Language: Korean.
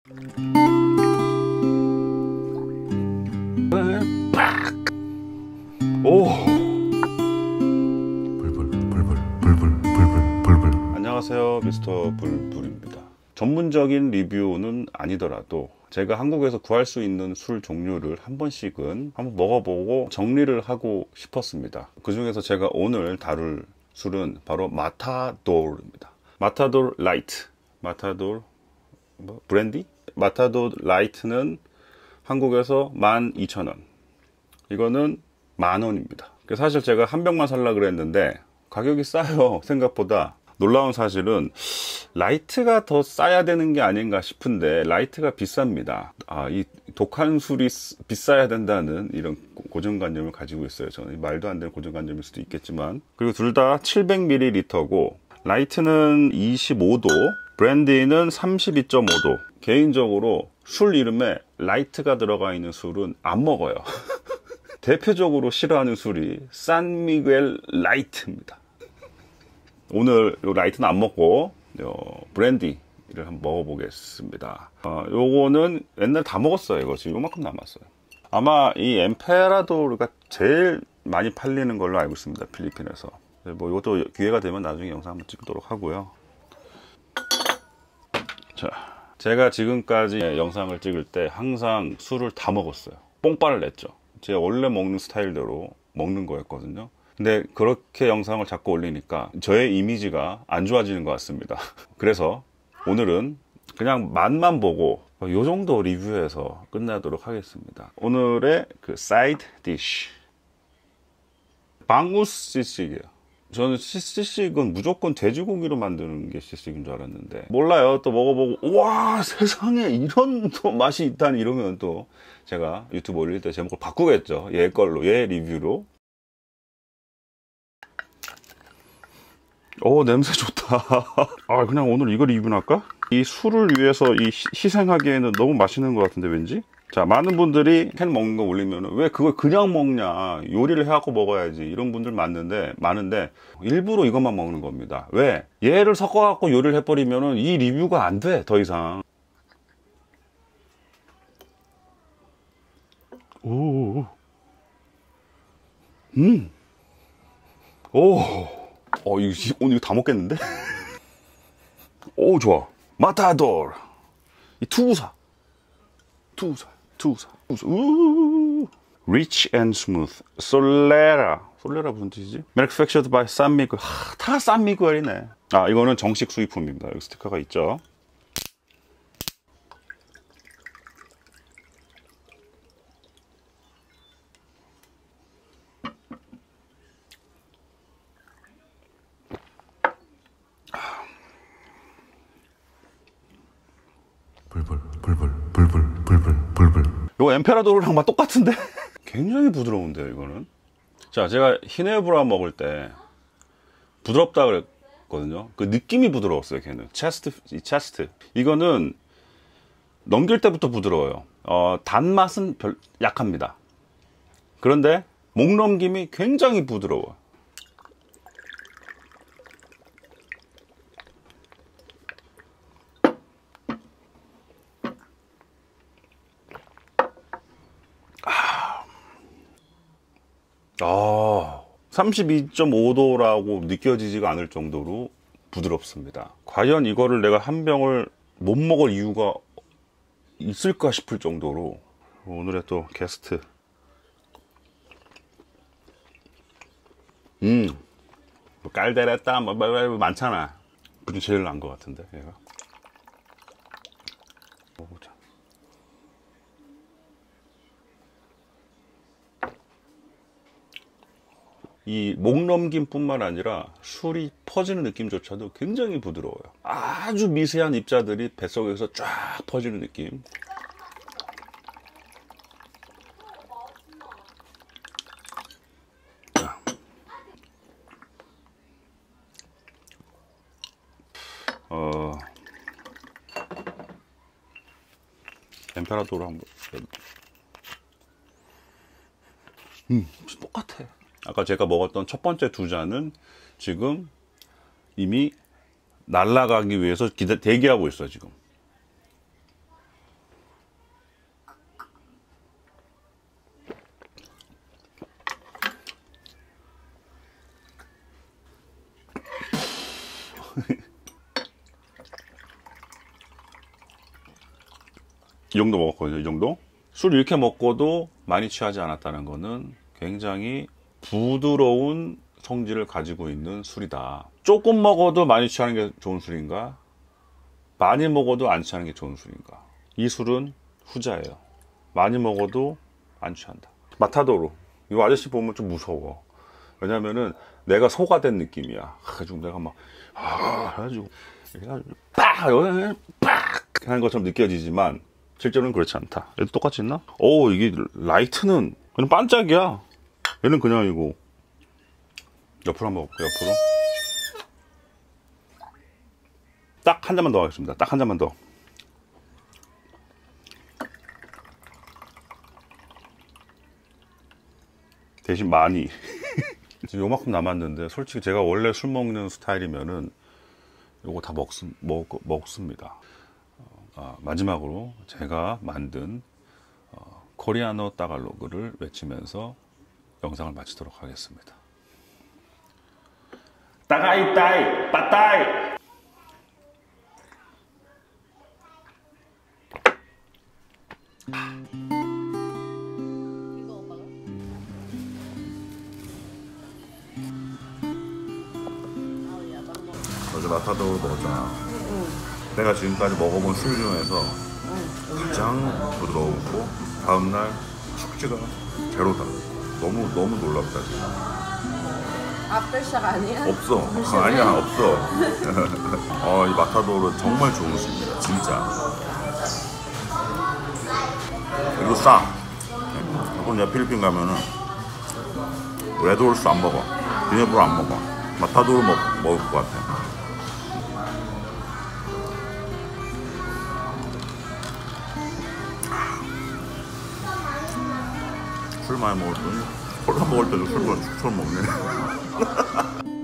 오. 불불. 안녕하세요, 미스터 불불입니다. 전문적인 리뷰는 아니더라도 제가 한국에서 구할 수 있는 술 종류를 한 번씩은 한번 먹어보고 정리를 하고 싶었습니다. 그 중에서 제가 오늘 다룰 술은 바로 마타도르입니다. 마타도르 라이트, 마타도르 브랜디? 마타도르 라이트는 한국에서 12,000원, 이거는 10,000원입니다. 사실 제가 한 병만 살라 그랬는데 가격이 싸요. 생각보다. 놀라운 사실은 라이트가 더 싸야 되는 게 아닌가 싶은데 라이트가 비쌉니다. 이 독한 술이 비싸야 된다는 이런 고정관념을 가지고 있어요. 저는 말도 안 되는 고정관념일 수도 있겠지만. 그리고 둘 다 700ml고 라이트는 25도, 브랜디는 32.5도. 개인적으로 술 이름에 라이트가 들어가 있는 술은 안 먹어요. 대표적으로 싫어하는 술이 산미겔 라이트입니다. 오늘 요 라이트는 안 먹고 브랜디를 한번 먹어보겠습니다. 요거는 옛날에 다 먹었어요. 이거 지금 요만큼 남았어요. 아마 이 엠페라도르가 제일 많이 팔리는 걸로 알고 있습니다. 필리핀에서. 뭐 이것도 기회가 되면 나중에 영상 한번 찍도록 하고요. 자, 제가 지금까지 영상을 찍을 때 항상 술을 다 먹었어요. 뽕빠를 냈죠. 제가 원래 먹는 스타일대로 먹는 거였거든요. 근데 그렇게 영상을 자꾸 올리니까 저의 이미지가 안 좋아지는 것 같습니다. 그래서 오늘은 그냥 맛만 보고 요 정도 리뷰해서 끝나도록 하겠습니다. 오늘의 그 사이드 디쉬, 방구스 시식이에요. 저는 시식은 무조건 돼지고기로 만드는 게 시식인 줄 알았는데 몰라요. 또 먹어보고 와, 세상에 이런 또 맛이 있다니, 이러면 또 제가 유튜브 올릴 때 제목을 바꾸겠죠. 얘 걸로, 얘 리뷰로. 냄새 좋다. 그냥 오늘 이거 리뷰할까? 이 술을 위해서 희생하기에는 너무 맛있는 것 같은데 왠지? 자, 많은 분들이 캔 먹는 거 올리면 왜 그걸 그냥 먹냐, 요리를 해갖고 먹어야지, 이런 분들 많은데 일부러 이것만 먹는 겁니다. 왜? 얘를 섞어갖고 요리를 해버리면 이 리뷰가 안 돼, 더 이상. 오. 오늘 이거 다 먹겠는데? 오, 좋아. 마타도르. 이 투우사. Rich and smooth. 솔레라 무슨 뜻이지? Manufactured by 산미구엘. 다 산미구엘이네. 이거는 정식 수입품입니다. 여기 스티커가 있죠. 불불. 이거 엠페라도르랑 맛 똑같은데? 굉장히 부드러운데요, 이거는. 자, 제가 히네브라 먹을 때 부드럽다 그랬거든요. 그 느낌이 부드러웠어요, 걔는. 체스트. 이거는 넘길 때부터 부드러워요. 단맛은 약합니다. 그런데 목 넘김이 굉장히 부드러워요. 아, 32.5도라고 느껴지지가 않을 정도로 부드럽습니다. 과연 이거를 내가 한 병을 못 먹을 이유가 있을까 싶을 정도로. 오늘의 또 게스트. 깔데레따 뭐 많잖아. 그중 제일 난 것 같은데 얘가. 먹어보자. 이 목넘김 뿐만 아니라 술이 퍼지는 느낌조차도 굉장히 부드러워요. 아주 미세한 입자들이 뱃속에서 쫙 퍼지는 느낌. 엠페라도르 한번. 똑같아. 아까 제가 먹었던 첫 번째 두 잔은 지금 이미 날아가기 위해서 대기하고 있어요, 지금. 이 정도 먹었거든요. 이 정도. 술 이렇게 먹고도 많이 취하지 않았다는 거는 굉장히 부드러운 성질을 가지고 있는 술이다. 조금 먹어도 많이 취하는 게 좋은 술인가? 많이 먹어도 안 취하는 게 좋은 술인가? 이 술은 후자예요. 많이 먹어도 안 취한다. 마타도로. 이 아저씨 보면 좀 무서워. 왜냐면은 내가 소가 된 느낌이야. 그래가지고 내가 막 해가지고 빡! 하는 것처럼 느껴지지만 실제로는 그렇지 않다. 얘도 똑같이 있나? 오, 이게 라이트는 그냥 반짝이야. 얘는 그냥 이거. 옆으로 한번 볼게요. 옆으로. 딱 한 잔만 더 하겠습니다. 딱 한 잔만 더. 대신 많이. 지금 요만큼 남았는데 솔직히 제가 원래 술 먹는 스타일이면은 요거 다 먹습니다. 마지막으로 제가 만든 코리아노 따갈로그를 외치면서 영상을 마치도록 하겠습니다. 따가이따이 빠따이. 어제 마타도를 먹었잖아. 내가 지금까지 먹어본 술 중에서 가장 부드러웠고 다음날 숙취가 제로다. 너무 놀랍다 지금. 앞별샷 아니야? 없어. 아니야, 없어. 이 마타도르 정말 좋은 술입니다. 진짜. 그리고 싸. 이번 내가 필리핀 가면은 레드홀스 안 먹어. 비네브로 안 먹어. 마타도르 먹을 것 같아. 술 많이 먹을 때 콜라 먹을 때도 술 먹네.